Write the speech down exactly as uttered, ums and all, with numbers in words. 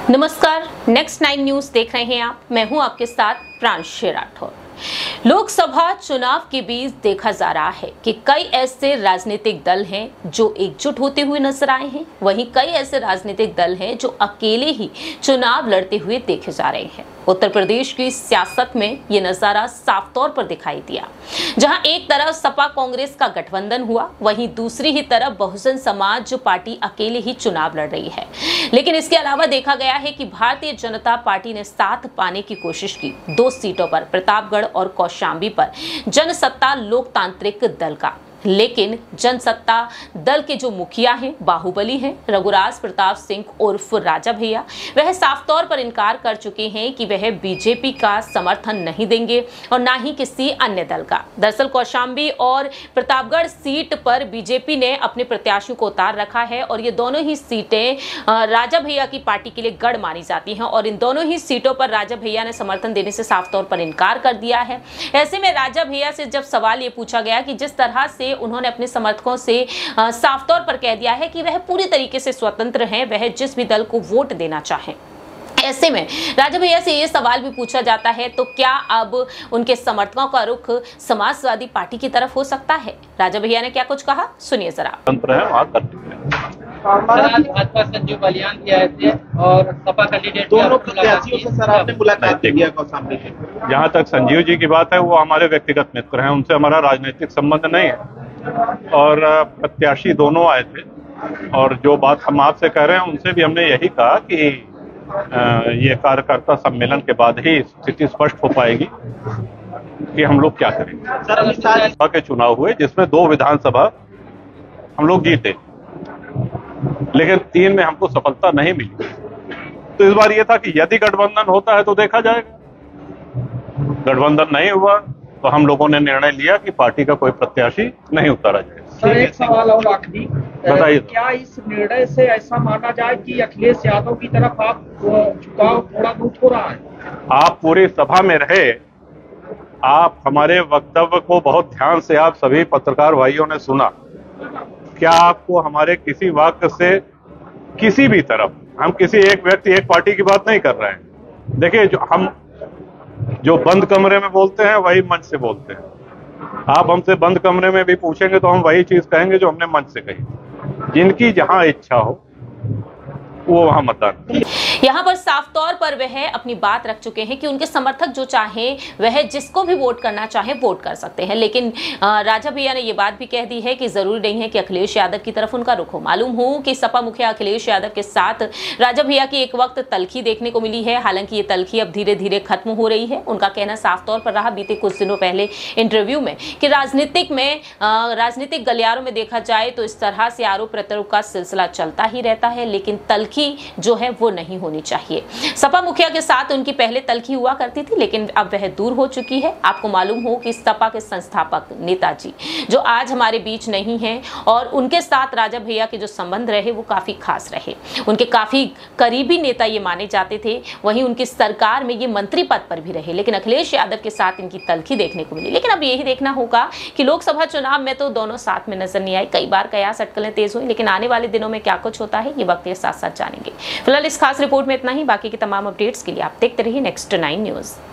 नमस्कार, next nine news देख रहे हैं आप। मैं हूं आपके साथ प्रांशु राठौर। लोकसभा चुनाव के बीच देखा जा रहा है कि कई ऐसे राजनीतिक दल हैं जो एकजुट होते हुए नजर आए हैं, वहीं कई ऐसे राजनीतिक दल हैं जो अकेले ही चुनाव लड़ते हुए देखे जा रहे हैं। उत्तर प्रदेश की सियासत में ये नजारा साफ तौर पर दिखाई दिया, जहां एक तरफ सपा कांग्रेस का गठबंधन हुआ, वहीं दूसरी ही तरफ बहुजन समाज पार्टी अकेले ही चुनाव लड़ रही है। लेकिन इसके अलावा देखा गया है कि भारतीय जनता पार्टी ने साथ पाने की कोशिश की दो सीटों पर, प्रतापगढ़ और कौशाम्बी पर जनसत्ता लोकतांत्रिक दल का। लेकिन जनसत्ता दल के जो मुखिया हैं, बाहुबली हैं, रघुराज प्रताप सिंह उर्फ राजा भैया, वह साफ तौर पर इनकार कर चुके हैं कि वह बीजेपी का समर्थन नहीं देंगे और ना ही किसी अन्य दल का। दरअसल कौशाम्बी और प्रतापगढ़ सीट पर बीजेपी ने अपने प्रत्याशियों को उतार रखा है और ये दोनों ही सीटें राजा भैया की पार्टी के लिए गढ़ मानी जाती हैं और इन दोनों ही सीटों पर राजा भैया ने समर्थन देने से साफ तौर पर इनकार कर दिया है। ऐसे में राजा भैया से जब सवाल ये पूछा गया कि जिस तरह से उन्होंने अपने समर्थकों से साफ तौर पर कह दिया है कि वह पूरी तरीके से स्वतंत्र हैं, वह जिस भी दल को वोट देना चाहें, ऐसे में राजा भैया से ये सवाल भी पूछा जाता है तो क्या अब उनके समर्थकों का रुख समाजवादी पार्टी की तरफ हो सकता है? राजा भैया ने क्या कुछ कहा, सुनिए जरा। भाजपा संजीव बलियान भी आए थे और सपा कैंडिडेट दोनों प्रत्याशियों से सर आपने मुलाकात किया कौशाम्बी में? जहाँ तक संजीव जी की बात है, वो हमारे व्यक्तिगत मित्र हैं, उनसे हमारा राजनीतिक संबंध नहीं है और प्रत्याशी दोनों आए थे और जो बात हम आपसे कह रहे हैं उनसे भी हमने यही कहा कि ये कार्यकर्ता सम्मेलन के बाद ही स्थिति स्पष्ट हो पाएगी कि हम लोग क्या करेंगे। सर विधानसभा के चुनाव हुए जिसमें दो विधानसभा हम लोग जीते, लेकिन तीन में हमको सफलता नहीं मिली। तो इस बार यह था कि यदि गठबंधन होता है तो देखा जाएगा, गठबंधन नहीं हुआ तो हम लोगों ने निर्णय लिया कि पार्टी का कोई प्रत्याशी नहीं उतारा जाए। सर एक सवाल और आखिरी, बताइए, क्या इस निर्णय से ऐसा माना जाए कि अखिलेश यादव की तरफ आप झुकाव थोड़ा बहुत हो रहा है? आप पूरी सभा में रहे, आप हमारे वक्तव्य को बहुत ध्यान से आप सभी पत्रकार भाइयों ने सुना। क्या आपको हमारे किसी वाक्य से किसी भी तरफ, हम किसी एक व्यक्ति एक पार्टी की बात नहीं कर रहे हैं। देखिए, जो हम जो बंद कमरे में बोलते हैं वही मंच से बोलते हैं। आप हमसे बंद कमरे में भी पूछेंगे तो हम वही चीज कहेंगे जो हमने मंच से कही। जिनकी जहां इच्छा हो वो वहां मतदान। यहाँ पर साफ तौर पर वह अपनी बात रख चुके हैं कि उनके समर्थक जो चाहें वह जिसको भी वोट करना चाहे वोट कर सकते हैं। लेकिन राजा भैया ने यह बात भी कह दी है कि जरूरी नहीं है कि अखिलेश यादव की तरफ उनका रुख हो। मालूम हो कि सपा मुखिया अखिलेश यादव के साथ राजा भैया की एक वक्त तलखी देखने को मिली है। हालांकि ये तलखी अब धीरे धीरे खत्म हो रही है। उनका कहना साफ तौर पर रहा बीते कुछ दिनों पहले इंटरव्यू में कि राजनीतिक में राजनीतिक गलियारों में देखा जाए तो इस तरह से आरोप प्रत्यारोप का सिलसिला चलता ही रहता है, लेकिन तलखी जो है वो नहीं होनी चाहिए। सपा मुखिया के साथ उनकी पहले तलखी हुआ करती थी, लेकिन अब वह दूर हो चुकी है। आपको मालूम हो कि सपा के संस्थापक नेताजी जो आज हमारे बीच नहीं हैं और उनके साथ राजा भैया के जो संबंध रहे वो काफी खास रहे, उनके काफी करीबी नेता ये माने जाते थे। वहीं उनकी सरकार में ये मंत्री पद पर भी रहे, लेकिन अखिलेश यादव के साथ इनकी तलखी देखने को मिली। लेकिन अब यही देखना होगा कि लोकसभा चुनाव में तो दोनों साथ में नजर नहीं आए, कई बार कयास अटकलें तेज हुई, लेकिन आने वाले दिनों में क्या कुछ होता है ये वक्त के साथ साथ जानेंगे। फिलहाल इस खास रिपोर्ट में इतना ही। बाकी की तमाम अपडेट्स के लिए आप देखते रहिए नेक्स्ट नाइन न्यूज।